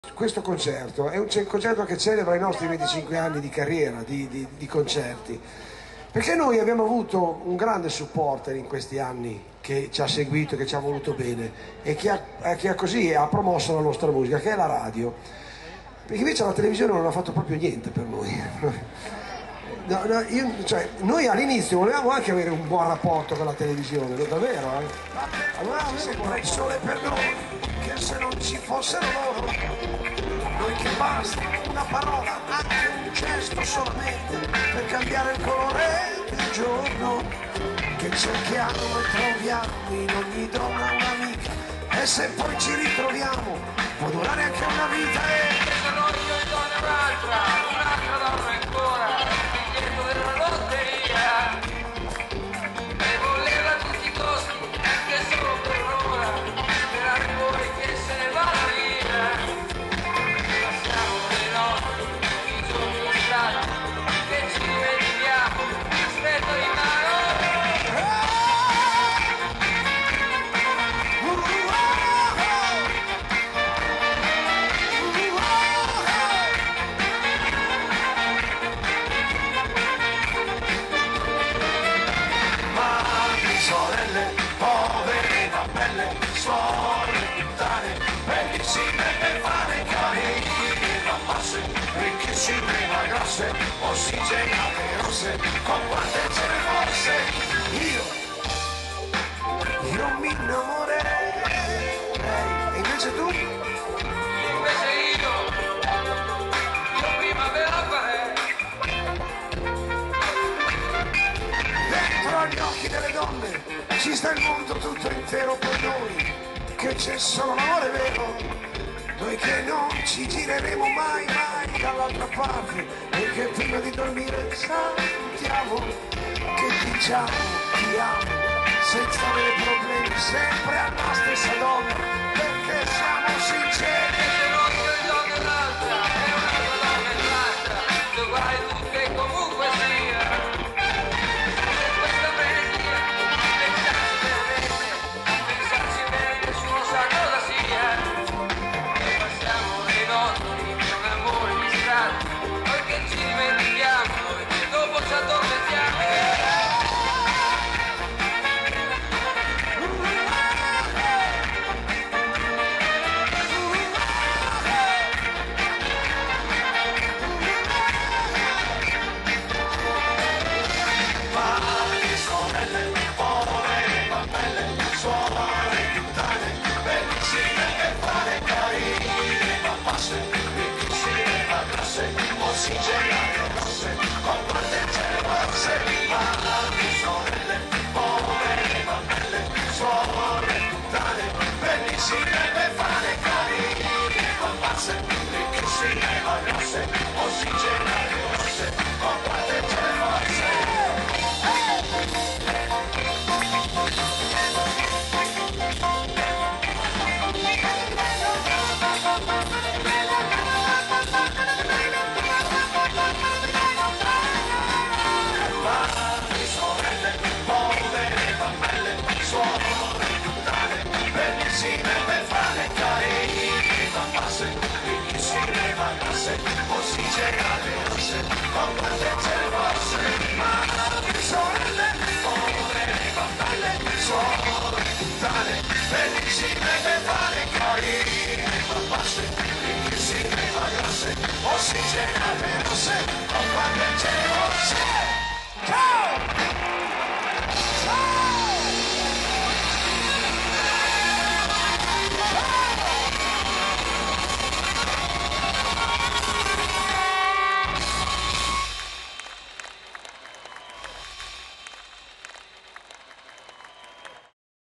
Questo concerto è un concerto che celebra i nostri 25 anni di carriera, di concerti, perché noi abbiamo avuto un grande supporter in questi anni che ci ha seguito, che ci ha voluto bene e che ha promosso la nostra musica, che è la radio, perché invece la televisione non ha fatto proprio niente per noi. Noi all'inizio volevamo anche avere un buon rapporto con la televisione, davvero, allora sembra il sole per noi, che se non ci fossero loro, noi che basta una parola, anche un gesto solamente, per cambiare il colore del giorno, che cerchiamo e troviamo in ogni donna un'amica, e se poi ci ritroviamo può durare anche una vita. Se non io e donna un'altra donna ancora, della lotteria, e voleva a tutti i costi, anche solo per un'ora, per arrivare che se ne va la vita. Passiamo le notti, i giorni in strada, che ci dimentichiamo, aspetta di mano. Sorelle, povere, mammelle, suore, puttane, bellissime e fare carini, masse, ricchissime ma grosse, ossigenate rosse, con quante ce ne fosse. Io mi innamorerei, e invece tu? Invece io prima ve la farei. Dentro agli occhi delle donne ci sta il mondo tutto intero per noi, che c'è solo l'amore vero, noi che non ci gireremo mai, mai dall'altra parte, e che prima di dormire salutiamo, che diciamo ti amo, senza avere problemi, sempre alla stessa donna, perché siamo sinceri. Se non io e donna l'altra, è un'altra donna e l'altra, tu guai tutte comunque sia. Noi che ci dimentichiamo, noi che dopo ci addormentiamo. Madri, sorelle, povere, mammelle, suore, puttane, bellissime e fare carine, ma passe, ricchissime ma grosse, ossigenate rosse, con quante ce ne fosse. Madri, sorelle, povere, mammelle, suore, puttane, bellissime e fare carine, ma passe, ricchissime ma grosse, ossigenate rosse, con quante ce ne fosse. Madri, sorelle, povere, mammelle, suore, puttane, bellissime per fare carini, ma passe, ricchissime ma grosse, ossigenate rosse, con quante ce ne fosse. Madri, sorelle, povere, mammelle, suore, puttane, bellissime per fare carini, ma passe, ricchissime ma grosse, ossigenate rosse, con quante ce ne fosse.